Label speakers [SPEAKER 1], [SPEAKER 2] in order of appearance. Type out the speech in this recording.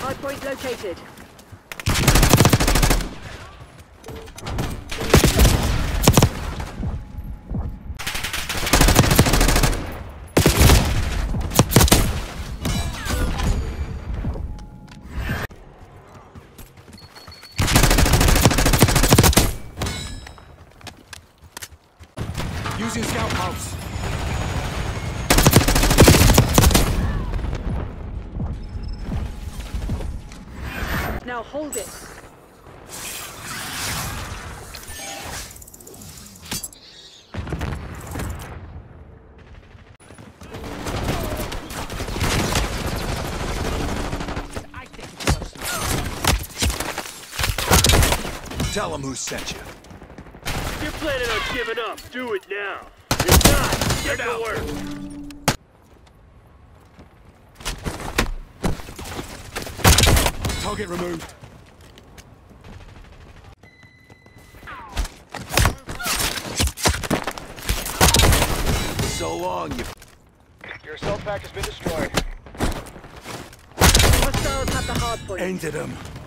[SPEAKER 1] Hardpoint located.
[SPEAKER 2] Using scout pulse.
[SPEAKER 1] Now hold it.
[SPEAKER 2] Tell them who sent you.
[SPEAKER 3] If you're planning on giving up, do it now. If not, get to work.
[SPEAKER 2] Target removed. So long, you...
[SPEAKER 4] Your assault pack has been destroyed.
[SPEAKER 1] Hostiles have the hardpoint.
[SPEAKER 2] Ended him.